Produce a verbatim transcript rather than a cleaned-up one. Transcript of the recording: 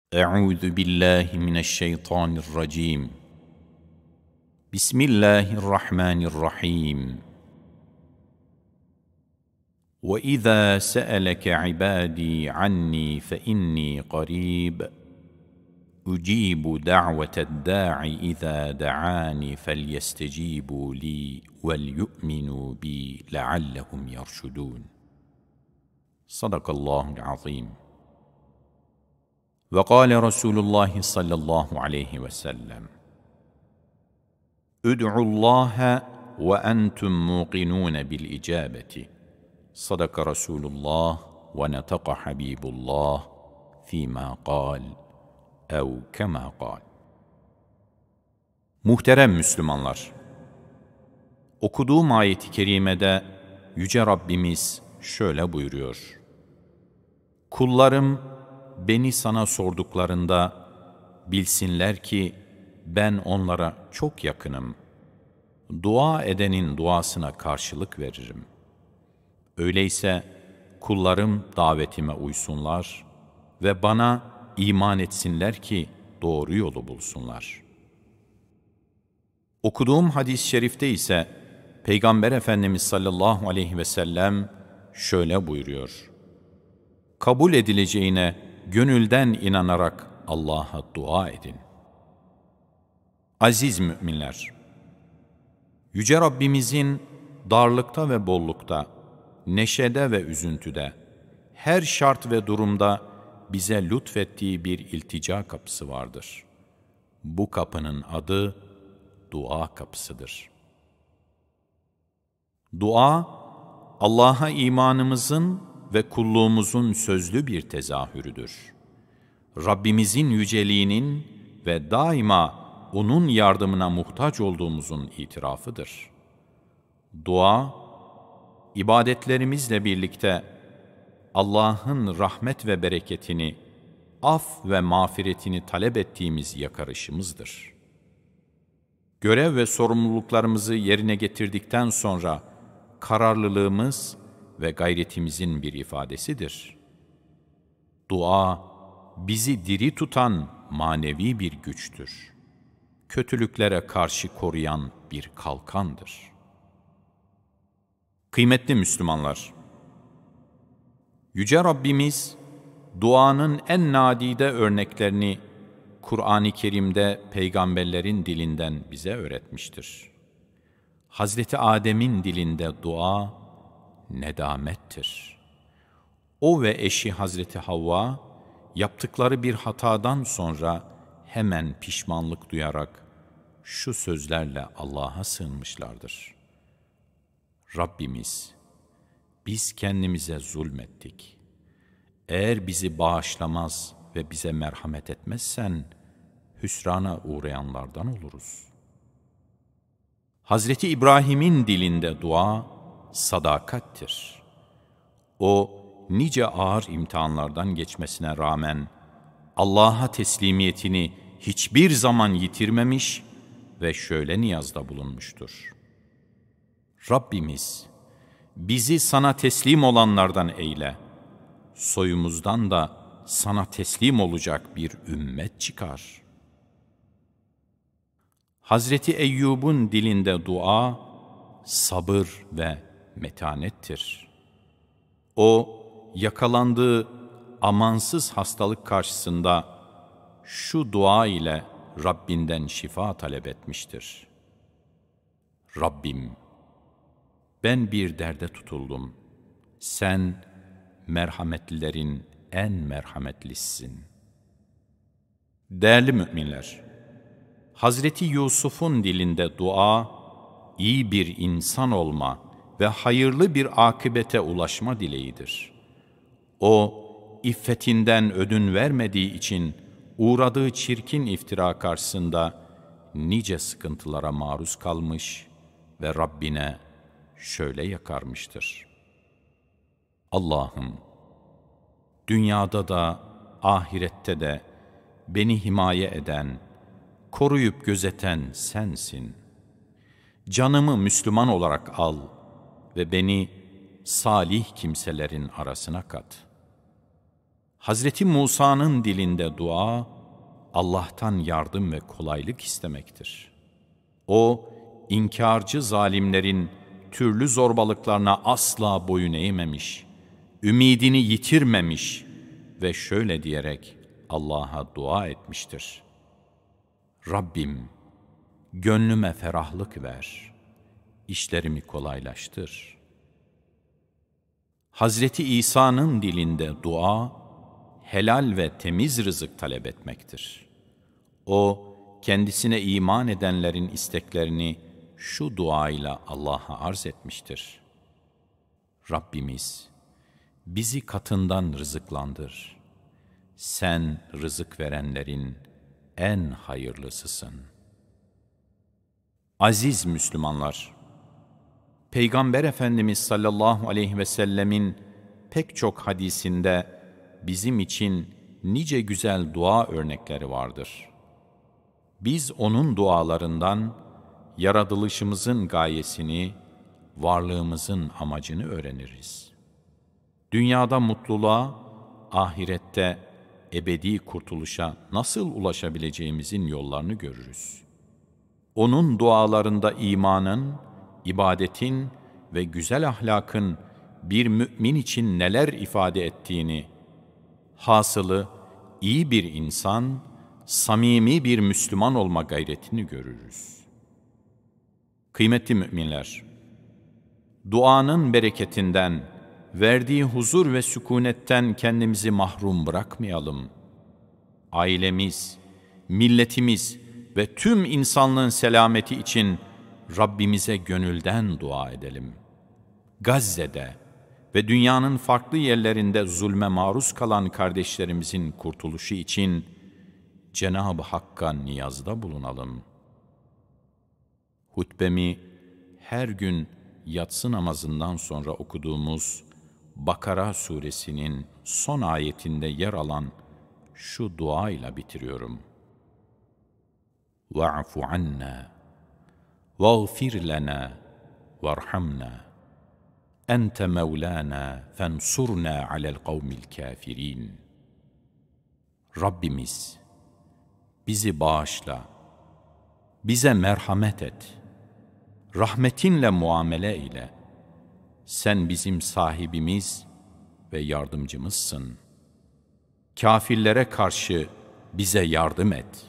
أعوذ بالله من الشيطان الرجيم بسم الله الرحمن الرحيم وإذا سألك عبادي عني فإني قريب أجيب دعوة الداع إذا دعاني فليستجيبوا لي وليؤمنوا بي لعلهم يرشدون صدق الله العظيم. وقال رسول الله صلى الله عليه وسلم ادعوا الله وأنتم موقنون بالإجابة صدق رسول الله ونطق حبيب الله فيما قال ev kema kal. Muhterem Müslümanlar, okuduğum ayet-i kerimede Yüce Rabbimiz şöyle buyuruyor: Kullarım beni sana sorduklarında bilsinler ki ben onlara çok yakınım. Dua edenin duasına karşılık veririm. Öyleyse kullarım davetime uysunlar ve bana iman etsinler ki doğru yolu bulsunlar. Okuduğum hadis-i şerifte ise Peygamber Efendimiz sallallahu aleyhi ve sellem şöyle buyuruyor: Kabul edileceğine gönülden inanarak Allah'a dua edin. Aziz müminler, Yüce Rabbimizin darlıkta ve bollukta, neşede ve üzüntüde, her şart ve durumda bize lütfettiği bir iltica kapısı vardır. Bu kapının adı dua kapısıdır. Dua, Allah'a imanımızın ve kulluğumuzun sözlü bir tezahürüdür. Rabbimizin yüceliğinin ve daima O'nun yardımına muhtaç olduğumuzun itirafıdır. Dua, ibadetlerimizle birlikte Allah'ın rahmet ve bereketini, af ve mağfiretini talep ettiğimiz yakarışımızdır. Görev ve sorumluluklarımızı yerine getirdikten sonra kararlılığımız ve gayretimizin bir ifadesidir. Dua, bizi diri tutan manevi bir güçtür. Kötülüklere karşı koruyan bir kalkandır. Kıymetli Müslümanlar, Yüce Rabbimiz, duanın en nadide örneklerini Kur'an-ı Kerim'de peygamberlerin dilinden bize öğretmiştir. Hazreti Adem'in dilinde dua, nedamettir. O ve eşi Hazreti Havva, yaptıkları bir hatadan sonra hemen pişmanlık duyarak şu sözlerle Allah'a sığınmışlardır: Rabbimiz, biz kendimize zulmettik. Eğer bizi bağışlamaz ve bize merhamet etmezsen, hüsrana uğrayanlardan oluruz. Hazreti İbrahim'in dilinde dua, sadakattir. O, nice ağır imtihanlardan geçmesine rağmen, Allah'a teslimiyetini hiçbir zaman yitirmemiş ve şöyle niyazda bulunmuştur: Rabbimiz, bizi sana teslim olanlardan eyle. Soyumuzdan da sana teslim olacak bir ümmet çıkar. Hazreti Eyyub'un dilinde dua, sabır ve metanettir. O, yakalandığı amansız hastalık karşısında şu dua ile Rabbinden şifa talep etmiştir: Rabbim, ben bir derde tutuldum. Sen merhametlilerin en merhametlisisin. Değerli müminler, Hazreti Yusuf'un dilinde dua, iyi bir insan olma ve hayırlı bir akıbete ulaşma dileğidir. O, iffetinden ödün vermediği için uğradığı çirkin iftira karşısında nice sıkıntılara maruz kalmış ve Rabbine şöyle yakarmıştır: Allah'ım, dünyada da ahirette de beni himaye eden, koruyup gözeten sensin. Canımı Müslüman olarak al ve beni salih kimselerin arasına kat. Hazreti Musa'nın dilinde dua, Allah'tan yardım ve kolaylık istemektir. O, inkarcı zalimlerin türlü zorbalıklarına asla boyun eğmemiş, ümidini yitirmemiş ve şöyle diyerek Allah'a dua etmiştir. Rabbim, gönlüme ferahlık ver, işlerimi kolaylaştır. Hazreti İsa'nın dilinde dua, helal ve temiz rızık talep etmektir. O, kendisine iman edenlerin isteklerini şu duayla Allah'a arz etmiştir. Rabbimiz, bizi katından rızıklandır. Sen rızık verenlerin en hayırlısısın. Aziz Müslümanlar, Peygamber Efendimiz sallallahu aleyhi ve sellemin pek çok hadisinde bizim için nice güzel dua örnekleri vardır. Biz onun dualarından yaratılışımızın gayesini, varlığımızın amacını öğreniriz. Dünyada mutluluğa, ahirette ebedi kurtuluşa nasıl ulaşabileceğimizin yollarını görürüz. Onun dualarında imanın, ibadetin ve güzel ahlakın bir mümin için neler ifade ettiğini, hasılı iyi bir insan, samimi bir Müslüman olma gayretini görürüz. Kıymetli müminler, duanın bereketinden, verdiği huzur ve sükunetten kendimizi mahrum bırakmayalım. Ailemiz, milletimiz ve tüm insanlığın selameti için Rabbimize gönülden dua edelim. Gazze'de ve dünyanın farklı yerlerinde zulme maruz kalan kardeşlerimizin kurtuluşu için Cenab-ı Hakk'a niyazda bulunalım. Hutbemi her gün yatsı namazından sonra okuduğumuz Bakara suresinin son ayetinde yer alan şu dua ile bitiriyorum. وَاعْفُ عَنَّا وَاغْفِرْ لَنَا وَارْحَمْنَا أَنْتَ مَوْلَانَا فَانْصُرْنَا عَلَى الْقَوْمِ الْكَافِرِينَ. Rabbimiz, bizi bağışla, bize merhamet et, rahmetinle muamele ile. Sen bizim sahibimiz ve yardımcımızsın. Kafirlere karşı bize yardım et.